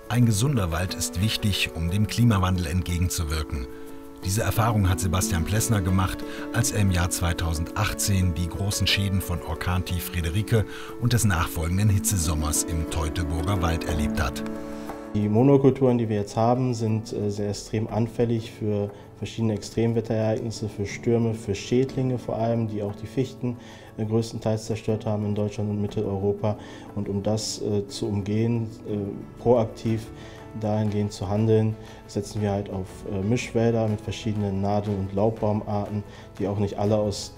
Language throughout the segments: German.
Ein gesunder Wald ist wichtig, um dem Klimawandel entgegenzuwirken. Diese Erfahrung hat Sebastian Plessner gemacht, als er im Jahr 2018 die großen Schäden von Orkantief Friederike und des nachfolgenden Hitzesommers im Teutoburger Wald erlebt hat. Die Monokulturen, die wir jetzt haben, sind sehr extrem anfällig für verschiedene Extremwetterereignisse, für Stürme, für Schädlinge vor allem, die auch die Fichten größtenteils zerstört haben in Deutschland und Mitteleuropa. Und um das zu umgehen, proaktiv dahingehend zu handeln, setzen wir halt auf Mischwälder mit verschiedenen Nadel- und Laubbaumarten, die auch nicht alle aus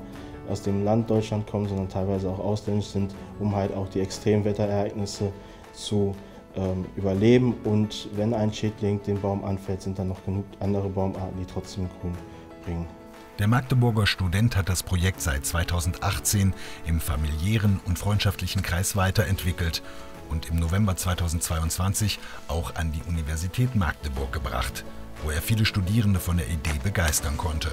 dem Land Deutschland kommen, sondern teilweise auch ausländisch sind, um halt auch die Extremwetterereignisse zu überleben. Und wenn ein Schädling den Baum anfällt, sind dann noch genug andere Baumarten, die trotzdem Grün bringen. Der Magdeburger Student hat das Projekt seit 2018 im familiären und freundschaftlichen Kreis weiterentwickelt und im November 2022 auch an die Universität Magdeburg gebracht, wo er viele Studierende von der Idee begeistern konnte.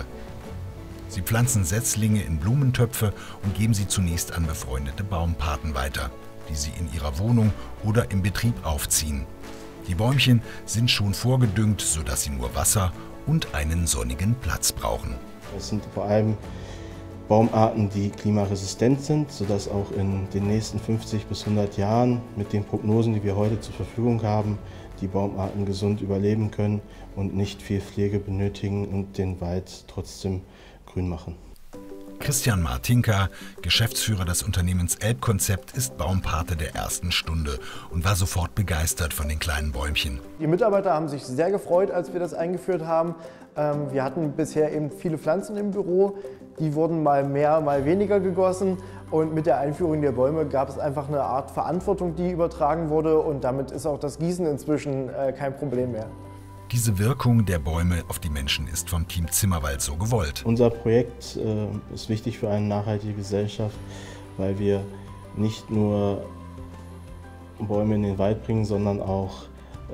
Sie pflanzen Setzlinge in Blumentöpfe und geben sie zunächst an befreundete Baumpaten weiter, die sie in ihrer Wohnung oder im Betrieb aufziehen. Die Bäumchen sind schon vorgedüngt, sodass sie nur Wasser und einen sonnigen Platz brauchen. Es sind vor allem Baumarten, die klimaresistent sind, sodass auch in den nächsten 50 bis 100 Jahren mit den Prognosen, die wir heute zur Verfügung haben, die Baumarten gesund überleben können und nicht viel Pflege benötigen und den Wald trotzdem grün machen. Christian Martinka, Geschäftsführer des Unternehmens Elbkonzept, ist Baumpate der ersten Stunde und war sofort begeistert von den kleinen Bäumchen. Die Mitarbeiter haben sich sehr gefreut, als wir das eingeführt haben. Wir hatten bisher eben viele Pflanzen im Büro, die wurden mal mehr, mal weniger gegossen. Und mit der Einführung der Bäume gab es einfach eine Art Verantwortung, die übertragen wurde, und damit ist auch das Gießen inzwischen kein Problem mehr. Diese Wirkung der Bäume auf die Menschen ist vom Team Zimmerwald so gewollt. Unser Projekt ist wichtig für eine nachhaltige Gesellschaft, weil wir nicht nur Bäume in den Wald bringen, sondern auch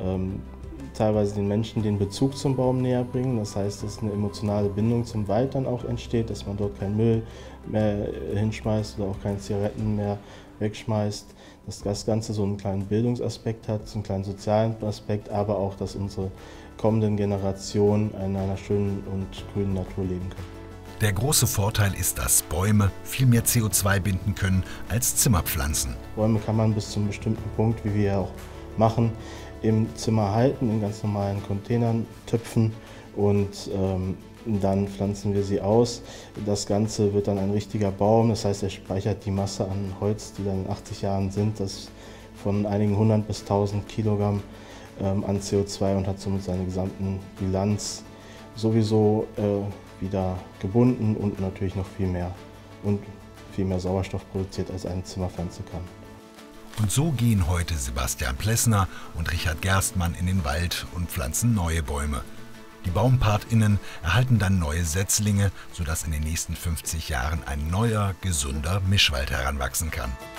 teilweise den Menschen den Bezug zum Baum näher bringen. Das heißt, dass eine emotionale Bindung zum Wald dann auch entsteht, dass man dort keinen Müll mehr hinschmeißt oder auch keine Zigaretten mehr wegschmeißt. Dass das Ganze so einen kleinen Bildungsaspekt hat, so einen kleinen sozialen Aspekt, aber auch, dass unsere kommenden Generationen in einer schönen und grünen Natur leben können. Der große Vorteil ist, dass Bäume viel mehr CO2 binden können als Zimmerpflanzen. Bäume kann man bis zu einem bestimmten Punkt, wie wir auch machen, im Zimmer halten, in ganz normalen Containern, Töpfen, und dann pflanzen wir sie aus. Das Ganze wird dann ein richtiger Baum, das heißt, er speichert die Masse an Holz, die dann in 80 Jahren sind, das von einigen 100 bis 1000 Kilogramm an CO2, und hat somit seine gesamten Bilanz sowieso wieder gebunden und natürlich noch viel mehr Sauerstoff produziert, als eine Zimmerpflanze kann. Und so gehen heute Sebastian Plessner und Richard Gerstmann in den Wald und pflanzen neue Bäume. Die BaumpatInnen erhalten dann neue Setzlinge, sodass in den nächsten 50 Jahren ein neuer, gesunder Mischwald heranwachsen kann.